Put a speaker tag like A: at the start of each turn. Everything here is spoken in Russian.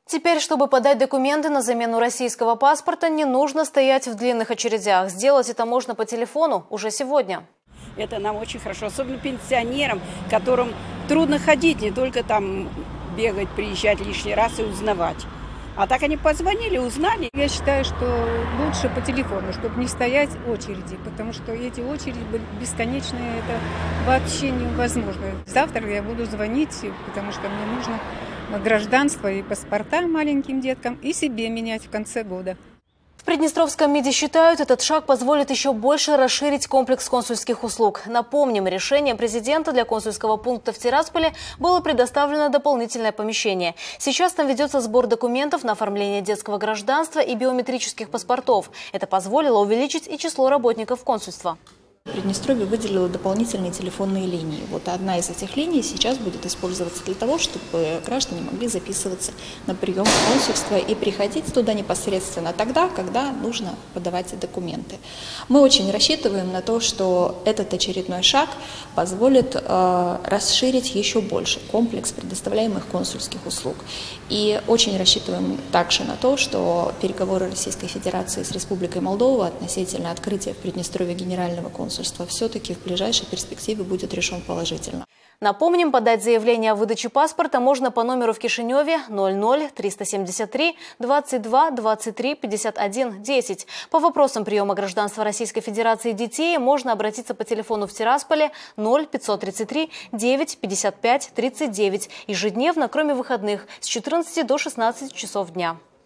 A: Теперь, чтобы подать документы на замену российского паспорта, не нужно стоять в длинных очередях. Сделать это можно по телефону уже сегодня.
B: Это нам очень хорошо, особенно пенсионерам, которым трудно ходить, не только там бегать, приезжать лишний раз и узнавать. А так они позвонили, узнали.
C: Я считаю, что лучше по телефону, чтобы не стоять в очереди, потому что эти очереди были бесконечные, это вообще невозможно. Завтра я буду звонить, потому что мне нужно гражданство и паспорта маленьким деткам и себе менять в конце года.
A: В Приднестровском МИДе считают, этот шаг позволит еще больше расширить комплекс консульских услуг. Напомним, решением президента для консульского пункта в Тирасполе было предоставлено дополнительное помещение. Сейчас там ведется сбор документов на оформление детского гражданства и биометрических паспортов. Это позволило увеличить и число работников консульства.
D: Приднестровье выделило дополнительные телефонные линии. Вот одна из этих линий сейчас будет использоваться для того, чтобы граждане могли записываться на прием в консульство и приходить туда непосредственно тогда, когда нужно подавать документы. Мы очень рассчитываем на то, что этот очередной шаг позволит расширить еще больше комплекс предоставляемых консульских услуг. И очень рассчитываем также на то, что переговоры Российской Федерации с Республикой Молдова относительно открытия в Приднестровье генерального консульства все-таки в ближайшей перспективе будет решен положительно.
A: Напомним, подать заявление о выдаче паспорта можно по номеру в Кишиневе 00 373 22 23 51 10. По вопросам приема гражданства Российской Федерации детей можно обратиться по телефону в Тирасполе 0 533 9 55 39 ежедневно, кроме выходных, с 14 до 16 часов дня.